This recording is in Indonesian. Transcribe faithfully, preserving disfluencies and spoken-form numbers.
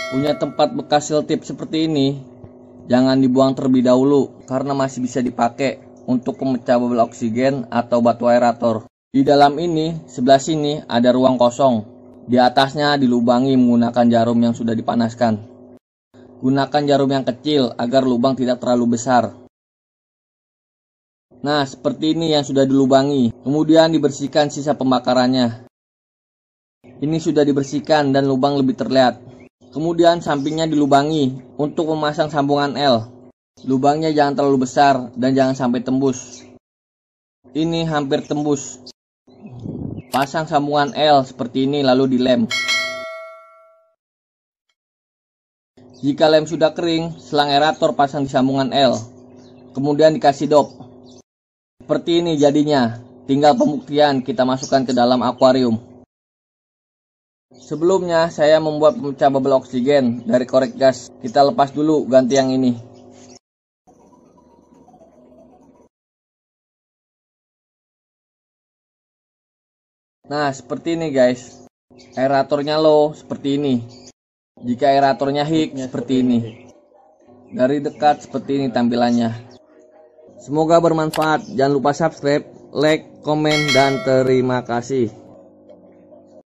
Punya tempat bekas selotip seperti ini, jangan dibuang terlebih dahulu karena masih bisa dipakai untuk pemecah bubble oksigen atau batu aerator. Di dalam ini, sebelah sini ada ruang kosong. Di atasnya dilubangi menggunakan jarum yang sudah dipanaskan. Gunakan jarum yang kecil agar lubang tidak terlalu besar. Nah, seperti ini yang sudah dilubangi. Kemudian dibersihkan sisa pembakarannya. Ini sudah dibersihkan dan lubang lebih terlihat. Kemudian sampingnya dilubangi untuk memasang sambungan L. Lubangnya jangan terlalu besar dan jangan sampai tembus. Ini hampir tembus. Pasang sambungan L seperti ini lalu dilem. Jika lem sudah kering, selang aerator pasang di sambungan L. Kemudian dikasih dop. Seperti ini jadinya. Tinggal pembuktian kita masukkan ke dalam akuarium. Sebelumnya saya membuat pemecah bubble oksigen dari korek gas. Kita lepas dulu ganti yang ini. Nah, seperti ini guys. Aeratornya low seperti ini. Jika aeratornya high seperti ini. Dari dekat seperti ini tampilannya. Semoga bermanfaat. Jangan lupa subscribe, like, komen, dan terima kasih.